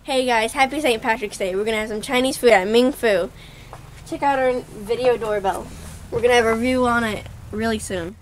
Hey guys, happy St. Patrick's Day. We're going to have some Chinese food at Ming Fu. Check out our video doorbell. We're going to have a review on it really soon.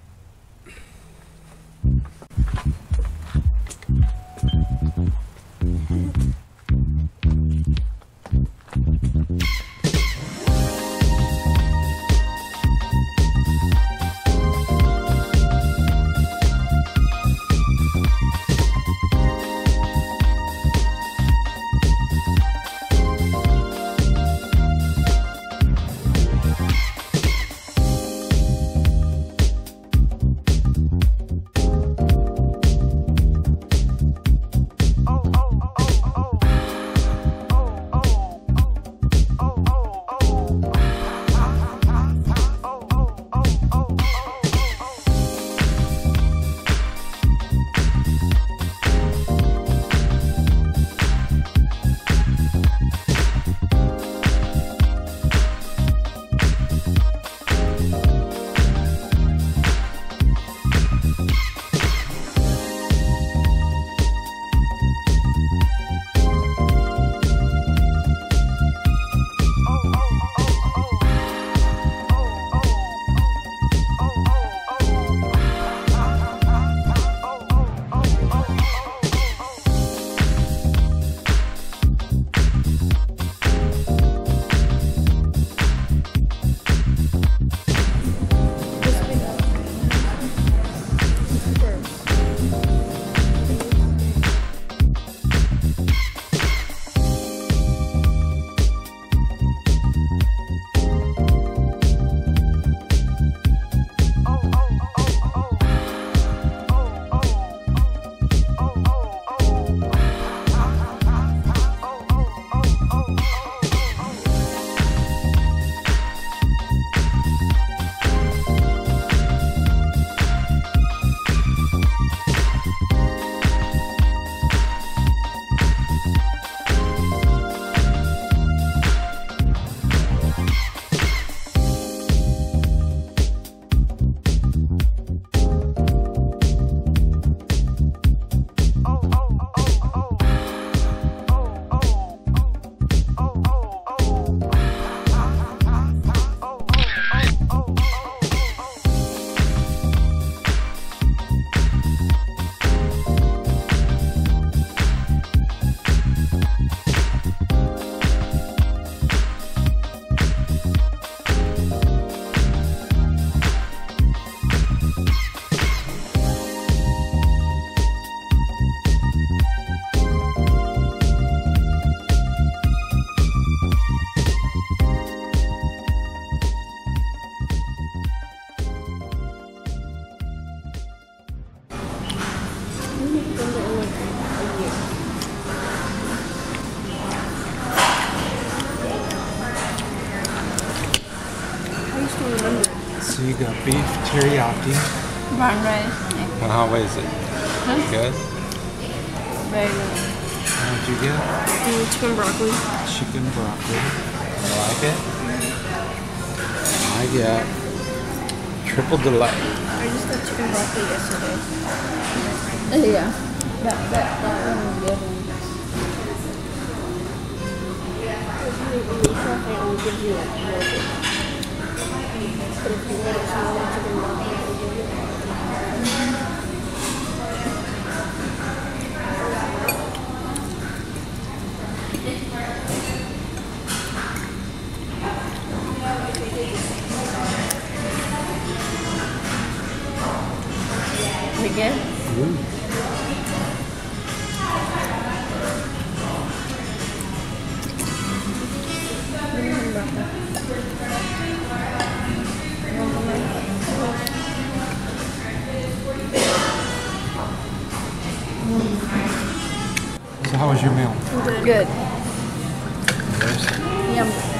So you got beef teriyaki. Brown rice. Well, how is it? Huh? Good? Very good. How'd you get? Chicken broccoli. Chicken broccoli. You like it? I get triple delight. I just got chicken broccoli yesterday. Yeah. That one was the other one. They only give you like yogurt. But if you want chicken broccoli, they give you Again? So how was your meal? good. Yours? Yum.